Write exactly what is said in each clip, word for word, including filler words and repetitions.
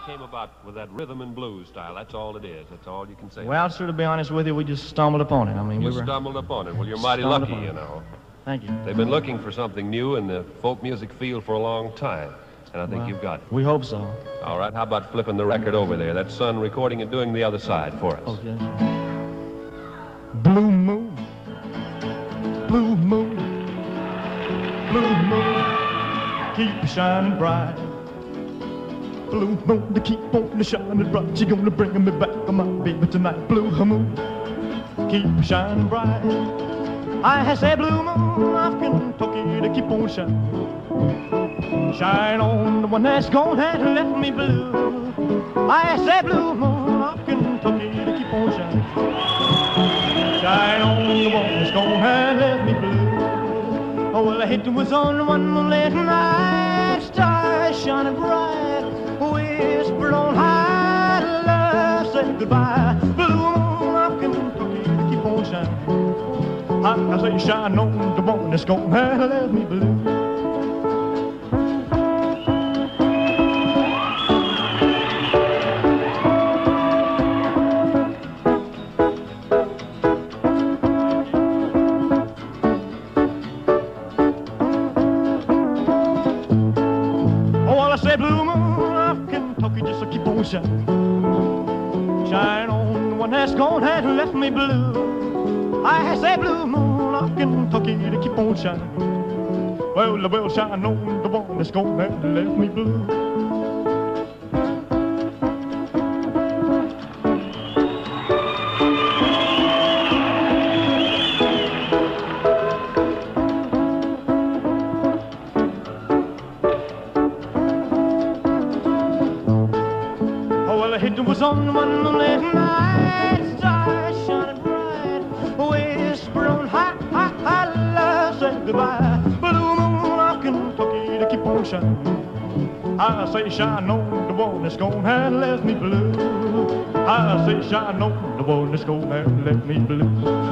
came about with that rhythm and blues style. That's all it is. That's all you can say. Well, sir, to be honest with you, we just stumbled upon it. I mean, You we were stumbled upon it. Well, you're mighty stumbled lucky, upon it. you know. Thank you. They've been looking for something new in the folk music field for a long time, and I think Well, you've got it. We hope so. All right, how about flipping the record over there? That's Son recording and doing the other side for us. Okay. Blue moon, blue moon, blue moon, keep shining bright. Blue moon to keep on shining bright. She gonna bring me back, my baby, tonight. Blue moon, keep shining bright. I say blue moon of Kentucky to keep on shining. Shine on the one that's gone and left me blue. I say blue moon of Kentucky to keep on shining. Shine on the one that's gone and left me blue. Oh, well, I hit was on one moonlit night. Stars shining bright, whispered on high, love said goodbye. Blue moon of Kentucky to keep on shining. I say shine on the one that's gone and left me blue. Say blue moon of Kentucky, just to keep on shining. Shine on the one that's gone and left me blue. I say blue moon of Kentucky to keep on shining. Well, I will shine on the one that's gone and left me blue. It was on one moonlit night, stars shining bright, whisper on high, high, high, love said goodbye. Blue moon of Kentucky to keep on shining. I say shine on the one that's gone and left me blue. I say shine on the one that's gone and left me blue.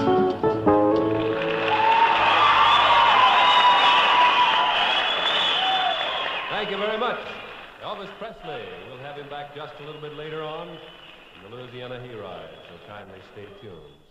Thank you very much. Elvis Presley. We'll have him back just a little bit later on in the Louisiana He Rides, so kindly stay tuned.